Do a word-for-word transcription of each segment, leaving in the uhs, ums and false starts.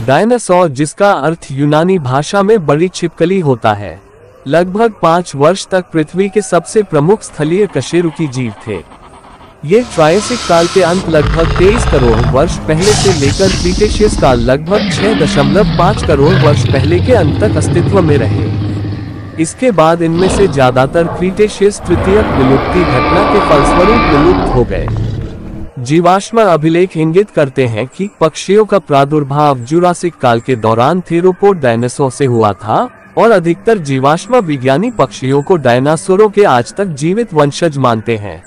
Dinosaur, जिसका अर्थ यूनानी भाषा में बड़ी छिपकली होता है, लगभग पाँच वर्ष तक पृथ्वी के सबसे प्रमुख स्थलीय कशेरुकी जीव थे। ये ट्रायसिक काल के अंत लगभग तेईस करोड़ वर्ष पहले से लेकर क्रीटेशियस काल लगभग छह दशमलव पाँच करोड़ वर्ष पहले के अंत तक अस्तित्व में रहे। इसके बाद इनमें से ज्यादातर क्रीटेशियस तृतीयक विलुप्ति घटना के फलस्वरूप विलुप्त हो गए। जीवाश्म अभिलेख इंगित करते हैं कि पक्षियों का प्रादुर्भाव जुरासिक काल के दौरान थेरोपोड डायनासोर से हुआ था और अधिकतर जीवाश्म विज्ञानी पक्षियों को डायनासोरों के आज तक जीवित वंशज मानते हैं।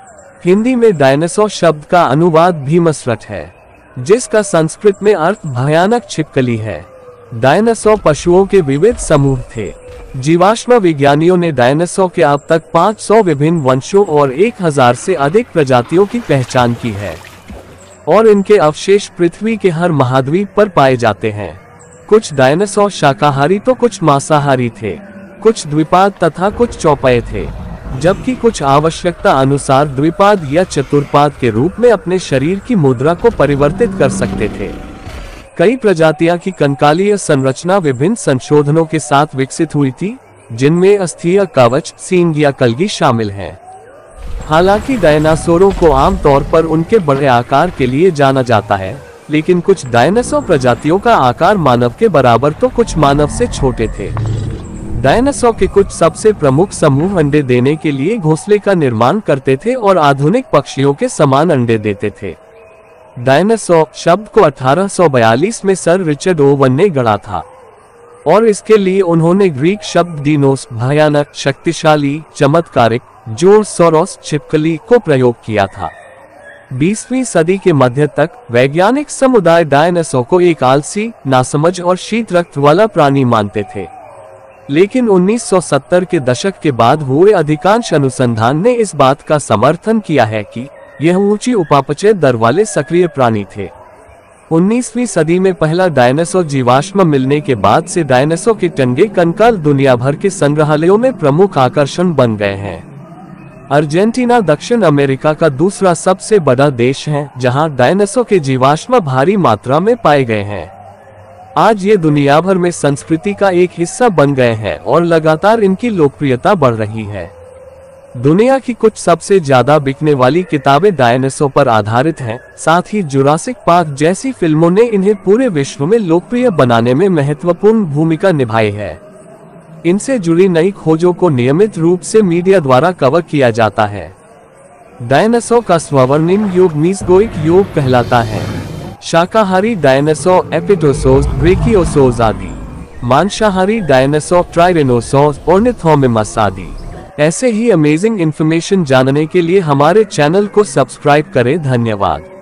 हिंदी में डायनासोर शब्द का अनुवाद भीमसरट है, जिसका संस्कृत में अर्थ भयानक छिपकली है। डायनासोर पशुओं के विविध समूह थे। जीवाश्म विज्ञानियों ने डायनासोर के अब तक पाँच सौ विभिन्न वंशों और एक हज़ार से अधिक प्रजातियों की पहचान की है और इनके अवशेष पृथ्वी के हर महाद्वीप पर पाए जाते हैं। कुछ डायनासोर शाकाहारी तो कुछ मांसाहारी थे, कुछ द्विपाद तथा कुछ चौपाई थे, जबकि कुछ आवश्यकता अनुसार द्विपाद या चतुर्पाद के रूप में अपने शरीर की मुद्रा को परिवर्तित कर सकते थे। कई प्रजातियां की कंकालीय संरचना विभिन्न संशोधनों के साथ विकसित हुई थी, जिनमें अस्थीय कवच, सींग या कलगी शामिल हैं। हालांकि डायनासोरों को आमतौर पर उनके बड़े आकार के लिए जाना जाता है, लेकिन कुछ डायनासोर प्रजातियों का आकार मानव के बराबर तो कुछ मानव से छोटे थे। डायनासोर के कुछ सबसे प्रमुख समूह अंडे देने के लिए घोंसले का निर्माण करते थे और आधुनिक पक्षियों के समान अंडे देते थे। डायनासोर शब्द को अठारह सौ बयालीस में सर रिचर्ड ओवन ने गढ़ा था और इसके लिए उन्होंने ग्रीक शब्द डीनोस भयानक, शक्तिशाली, चमत्कारिक, जोरसोरोस छिपकली को प्रयोग किया था। बीसवीं सदी के मध्य तक वैज्ञानिक समुदाय डायनासोर को एक आलसी, नासमझ और शीत रक्त वाला प्राणी मानते थे, लेकिन उन्नीस सौ सत्तर के दशक के बाद हुए अधिकांश अनुसंधान ने इस बात का समर्थन किया है कि यह ऊंची उपापचय दर वाले सक्रिय प्राणी थे। उन्नीसवीं सदी में पहला डायनासोर जीवाश्म मिलने के बाद से डायनासोर के टंगे कंकाल दुनिया भर के संग्रहालयों में प्रमुख आकर्षण बन गए हैं। अर्जेंटीना दक्षिण अमेरिका का दूसरा सबसे बड़ा देश है, जहां डायनासोर के जीवाश्म भारी मात्रा में पाए गए हैं। आज ये दुनिया भर में संस्कृति का एक हिस्सा बन गए हैं और लगातार इनकी लोकप्रियता बढ़ रही है। दुनिया की कुछ सबसे ज्यादा बिकने वाली किताबें डायनासोर पर आधारित हैं। साथ ही जुरासिक पार्क जैसी फिल्मों ने इन्हें पूरे विश्व में लोकप्रिय बनाने में महत्वपूर्ण भूमिका निभाई है। इनसे जुड़ी नई खोजों को नियमित रूप से मीडिया द्वारा कवर किया जाता है। डायनासोर का स्वर्णिम युग मीसोजोइक युग कहलाता है। शाकाहारी डायनासोर एपिटोसोर्स, ब्रेकियोसोर्स आदि, मांसाहारी डायनासोर ट्राइरेनोसोर्स, ऑर्निथोमिमस आदि। ऐसे ही अमेजिंग इन्फॉर्मेशन जानने के लिए हमारे चैनल को सब्सक्राइब करें। धन्यवाद।